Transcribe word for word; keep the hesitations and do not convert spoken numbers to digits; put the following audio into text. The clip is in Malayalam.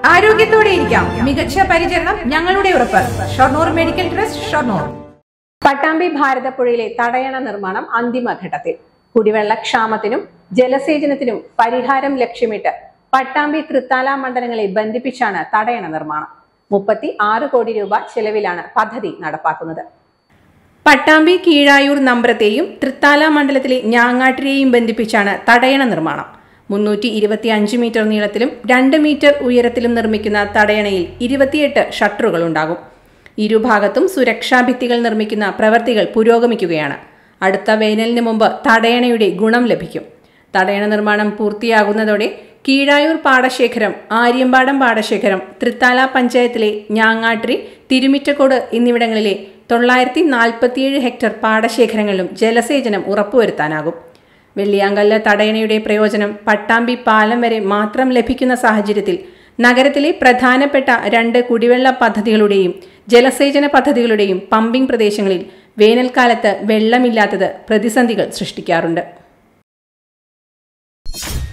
ആരോഗ്യത്തോടെ ഇരിക്കാം. മികച്ച പരിചരണം ഞങ്ങളുടെ ഉറപ്പ്. Shoranur medical trust, Shoranur. പട്ടാമ്പി ഭാരതപ്പുഴയിലെ തടയണ നിർമ്മാണം അന്തിമഘട്ടത്തിൽ. കുടിവെള്ള ക്ഷാമത്തിനും ജലസേചനത്തിനും പരിഹാരം ലക്ഷ്യമിട്ട് പട്ടാമ്പി തൃത്താല മണ്ഡലങ്ങളെ ബന്ധിപ്പിച്ചാണ് തടയണ നിർമ്മാണം. മുപ്പത്തി ആറ് കോടി രൂപ ചെലവിലാണ് പദ്ധതി നടപ്പാക്കുന്നത്. പട്ടാമ്പി കീഴായൂർ നമ്പ്രത്തെയും തൃത്താല മണ്ഡലത്തിലെ ഞാങ്ങാട്ടിരെയും ബന്ധിപ്പിച്ചാണ് തടയണ നിർമ്മാണം. മുന്നൂറ്റി ഇരുപത്തി അഞ്ച് മീറ്റർ നീളത്തിലും രണ്ട് മീറ്റർ ഉയരത്തിലും നിർമ്മിക്കുന്ന തടയണയിൽ ഇരുപത്തിയെട്ട് ഷട്ടറുകൾ ഉണ്ടാകും. ഇരുഭാഗത്തും സുരക്ഷാ ഭിത്തികൾ നിർമ്മിക്കുന്ന പ്രവൃത്തികൾ പുരോഗമിക്കുകയാണ്. അടുത്ത വേനലിന് മുമ്പ് തടയണയുടെ ഗുണം ലഭിക്കും. തടയണ നിർമ്മാണം പൂർത്തിയാകുന്നതോടെ കീഴായൂർ പാടശേഖരം, ആര്യമ്പാടം പാടശേഖരം, തൃത്താല പഞ്ചായത്തിലെ ഞാങ്ങാട്ടിരി, തിരുമിറ്റക്കോട് എന്നിവിടങ്ങളിലെ തൊള്ളായിരത്തി നാൽപ്പത്തിയേഴ് ഹെക്ടർ പാടശേഖരങ്ങളിലും ജലസേചനം ഉറപ്പുവരുത്താനാകും. വെള്ളിയാങ്കല്ല് തടയണയുടെ പ്രയോജനം പട്ടാമ്പി പാലം വരെ മാത്രം ലഭിക്കുന്ന സാഹചര്യത്തിൽ നഗരത്തിലെ പ്രധാനപ്പെട്ട രണ്ട് കുടിവെള്ള പദ്ധതികളുടെയും ജലസേചന പദ്ധതികളുടെയും പമ്പിംഗ് പ്രദേശങ്ങളിൽ വേനൽക്കാലത്ത് വെള്ളമില്ലാത്തത് പ്രതിസന്ധികൾ സൃഷ്ടിക്കാറുണ്ട്.